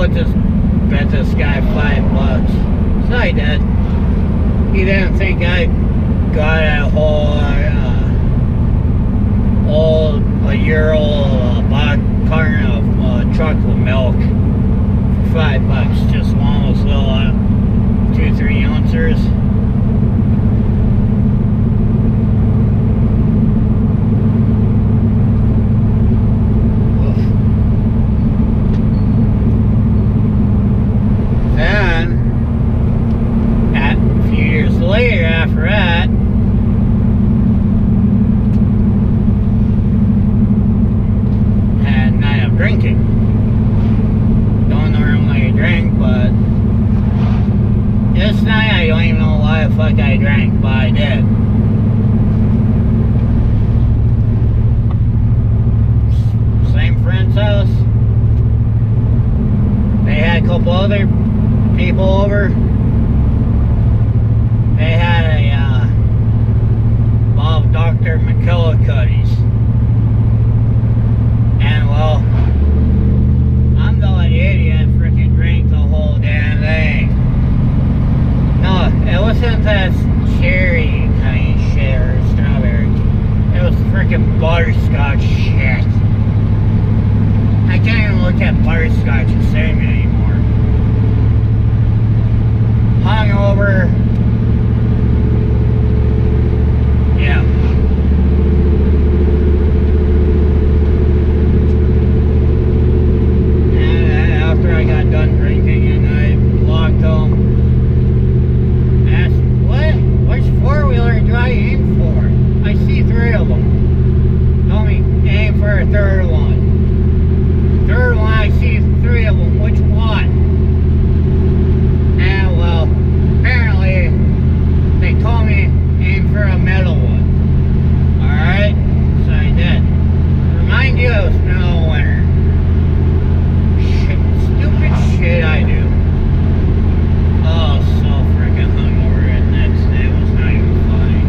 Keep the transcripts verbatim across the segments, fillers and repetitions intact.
let's just bet this guy five bucks. So I did. He didn't think I got a whole, uh, old, a year old uh, box carton of uh, chocolate milk for five bucks. Just one of those little uh, two, three ounces. Later after that, had a night of drinking. Don't normally drink, but this night I don't even know why the fuck I drank, but I did. Same friend's house. They had a couple other people over. They had a uh, bottle of Doctor McKillicuddy's. And well, I'm the idiot freaking drank the whole damn thing. No, it wasn't that cherry kind of shit or strawberry. It was freaking butterscotch shit. I can't even look at butterscotch the same anymore. Hungover. Yeah. And after I got done drinking and I walked home, I asked, what? Which four-wheeler do I aim for? I see three of them. Told me, aim for a third one. Third one, I see three of them. Which one? And well, apparently, they told me aim for a metal one. Alright, so I did. Remind you, it was middle of winter. Shit, stupid shit I do. Oh, so freaking hungover the next day. It was not even funny.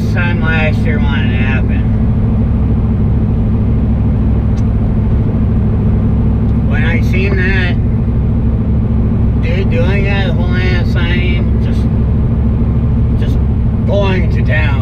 this time last year when it happened. When I seen that dude doing that whole ass sign, just, just going to town.